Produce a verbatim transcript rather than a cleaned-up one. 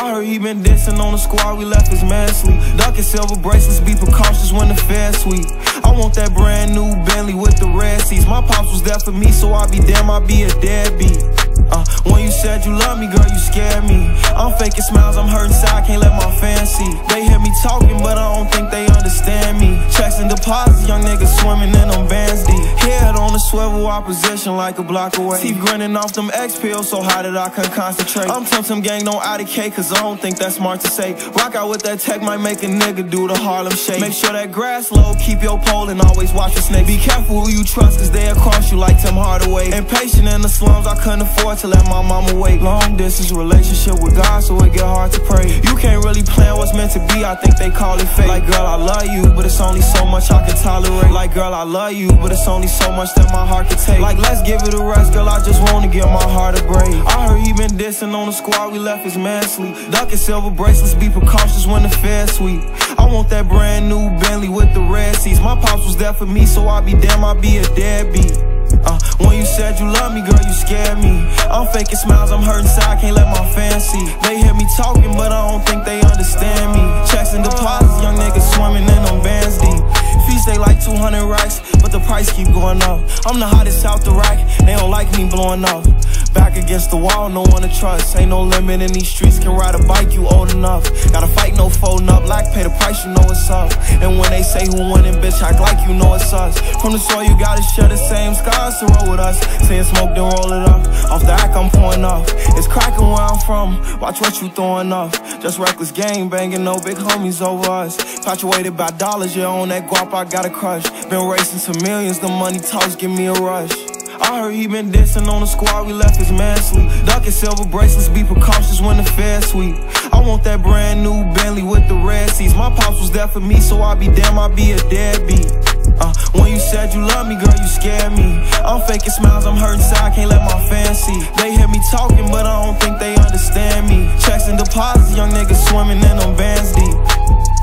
I heard he been dissing on the squad, we left his man sleep. Ducking silver bracelets, be precautious when the fair sweet. I want that brand new Bentley with the red seats. My pops was there for me, so I be damn, I be a deadbeat. Uh, when you said you love me, girl, you scared me. I'm faking smiles, I'm hurting inside, can't let my fans see. They hear me talking, but I don't think they understand me. Checks and deposits, young niggas swimming in them bands deep. Head on the swivel, opposition like a block away. Teeth grinning off them X pills, so high that I couldn't concentrate. I'm Tim Tim gang, no I D K, cause I don't think that's smart to say. Rock out with that tech might make a nigga do the Harlem Shake. Make sure that grass low, keep your pole and always watch the snake. Be careful who you trust, cause they'll cross you like Tim Hardaway. Impatient in the slums, I couldn't afford to let my mama wait. Long distance relationship with God, so it get hard to pray. You can't really plan what's meant to be, I think they call it fate. Like girl, I love you, but it's only so much I can tolerate. Like girl, I love you, but it's only so much that my heart can take. Like let's give it a rest, girl, I just wanna give my heart a break. I heard he been dissing on the squad, we left his man sleep. Ducking silver bracelets, be precautious when the fair sweet. I want that brand new Bentley with the red seats. My pops was there for me, so I be damn, I be a deadbeat. Uh, when you said you love me, girl, you scared me. I'm faking smiles, I'm hurting inside, can't let my fans see. They hear me talking, but I don't think they understand me. Checks and deposits, young niggas swimming in them bands deep. Fees stay like two hundred racks, but the price keep going up. I'm the hottest out the rack, they don't like me blowing up. Back against the wall, no one to trust. Ain't no limit in these streets, can ride a bike, you old enough. Gotta fight, no folding up, like pay the price, you know it's up. And when they say who winning, bitch, act like you know it's us. From the soil, you gotta share the same scars to roll with us. Saying smoke, then roll it up. Off the act, I'm pouring up. It's cracking where I'm from, watch what you throwing up. Just reckless game banging, no big homies over us. Infatuated by dollars, yeah, on that guap, I got a crush. Been racing to millions, the money talks give me a rush. I heard he been dissing on the squad, we left his man sleep. Ducking silver bracelets, be precautious when the fair sweet. I want that brand new Bentley with the red seats. My pops was there for me, so I be damn, I be a deadbeat. Uh, when you said you love me, girl, you scared me. I'm faking smiles, I'm hurting inside, can't let my fans see. They hear me talking, but I don't think they understand me. Checks and deposits, young niggas swimming in them bands deep.